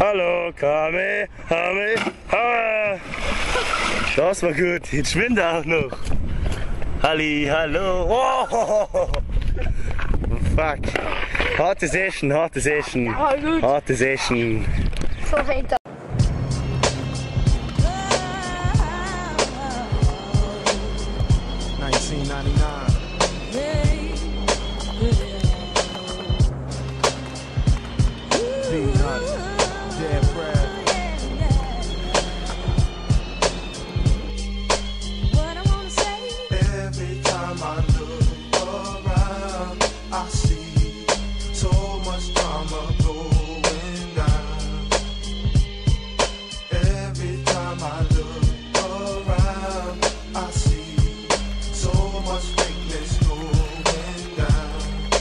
Hallo, Kame, das war gut, jetzt schwimmt er auch noch. Halli, hallo. Oh, fuck. Harte Session. Harte Session. 1999. Peanuts, dead bread. Every time I look around, I see so much drama going down. Every time I look around, I see so much fakeness going down.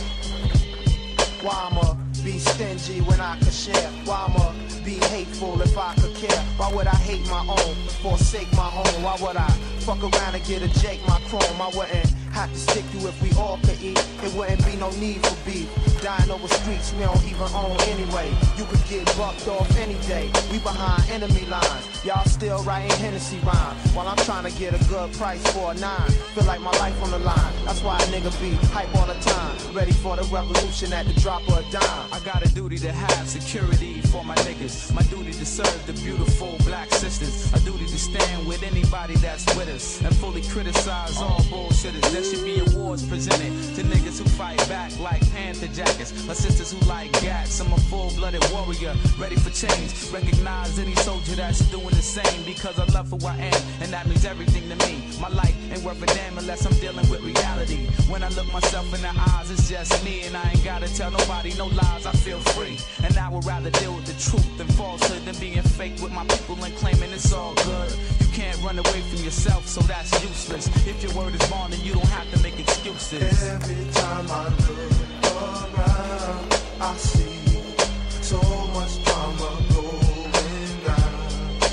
Why I'ma be stingy when I could share? Why I'ma be hateful if I could care? Why would I hate my own, forsake my home? Why would I fuck around and get a Jake my chrome? I wouldn't have to stick you if we all could eat. It wouldn't be no need for beef. Dying over streets we don't even own anyway. You could get bucked off any day. We behind enemy lines. Y'all still writing Hennessy rhymes while I'm trying to get a good price for a 9. Feel like my life on the line. That's why a nigga be hype all the time. Ready for the revolution at the drop of a dime. I got a duty to have security for my niggas. My duty to serve the beautiful black sisters. A duty to stand with anybody that's with us and fully criticize all bullshitters. There should be awards presented to niggas who fight back like Panther jackets. My sisters who like gats. I'm a full-blooded warrior, ready for change. Recognize any soldier that's doing the same because I love who I am, and that means everything to me. My life ain't worth a damn unless I'm dealing with reality. When I look myself in the eyes, it's just me, and I ain't gotta tell nobody no lies. I feel free, and I would rather deal with the truth and falsehood than being fake with my people and claiming it's all good. You can't run away from yourself, so that's useless. If your word is bond, then you don't have to make excuses. Every time I look around, I see so much drama going down.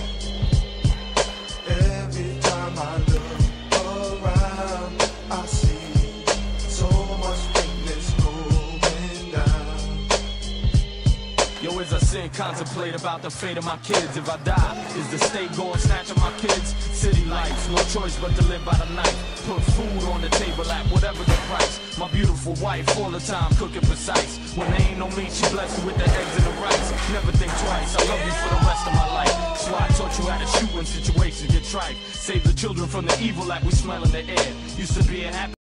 Every time I look around, I see so much fakeness going down. Yo, as I sit, contemplate about the fate of my kids. If I die, is the state going snatching my kids? City life, no choice but to live by the night. Put food on the table at whatever the price. My beautiful wife, all the time cooking precise. When there ain't no meat, she blessed me with the eggs and the rice. Never think twice, I love you for the rest of my life. So I taught you how to shoot when situations get trite. Save the children from the evil like we smell in the air. Used to be a happy